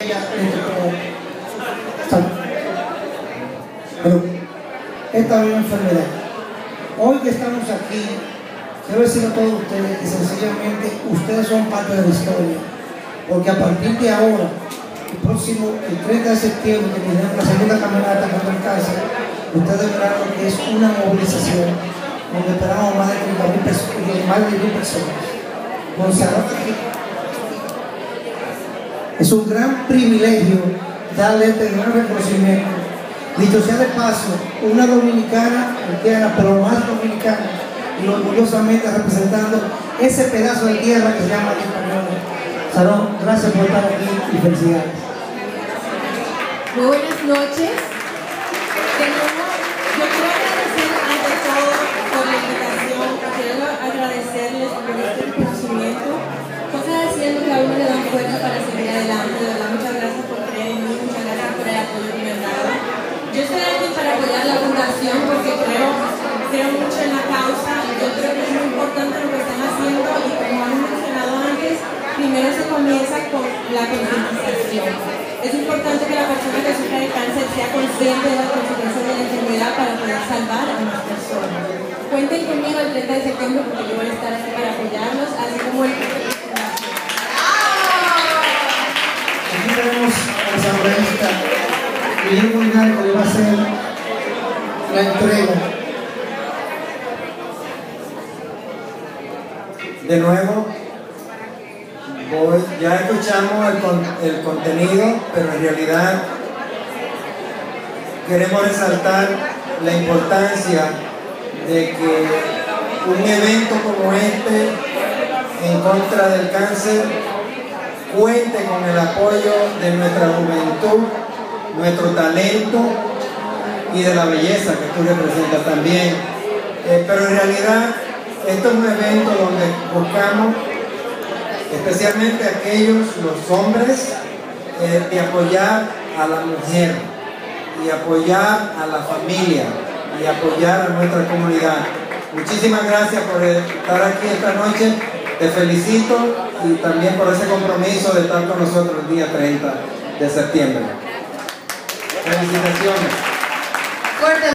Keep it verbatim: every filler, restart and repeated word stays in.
Pero esta misma enfermedad. Hoy que estamos aquí, quiero decirle a todos ustedes que sencillamente ustedes son parte de la historia, porque a partir de ahora, el próximo, el treinta de septiembre, que tendremos la segunda caminata contra el cáncer, ustedes verán lo que es una movilización donde esperamos más de treinta mil personas, más de mil personas. Montserrat, es un gran privilegio darle este gran reconocimiento. Dicho sea de paso, una dominicana, cristiana, pero más dominicana, y orgullosamente representando ese pedazo de tierra que se llama Española. Salón, gracias por estar aquí y felicidades. Muy buenas noches. De nuevo, yo quiero agradecer ante todo por la invitación, quiero agradecerles por este reconocimiento, cosas haciendo que a uno le dan fuerza para seguir adelante. De verdad, muchas gracias por creer en mí, muchas gracias por el apoyo que me han dado. Yo estoy aquí para apoyar la fundación porque creo, creo mucho en la causa. Yo creo que es muy importante lo que están haciendo y como han mencionado antes, primero se comienza con la concientización. Es importante que la persona que sufre de cáncer sea consciente de las consecuencias de la enfermedad para poder salvar a más personas. Cuenten conmigo el treinta de septiembre porque yo voy a estar aquí para apoyarlos, así como el... Aquí tenemos a la asambleísta Guillermo Hidalgo, que va a hacer la entrega. De nuevo, voy, ya escuchamos el, con, el contenido, pero en realidad queremos resaltar la importancia de que un evento como este en contra del cáncer cuente con el apoyo de nuestra juventud, nuestro talento y de la belleza que tú representas también. Eh, pero en realidad esto es un evento donde buscamos, especialmente aquellos, los hombres, eh, de apoyar a la mujer y apoyar a la familia y apoyar a nuestra comunidad. Muchísimas gracias por estar aquí esta noche, te felicito y también por ese compromiso de estar con nosotros el día treinta de septiembre. Felicitaciones.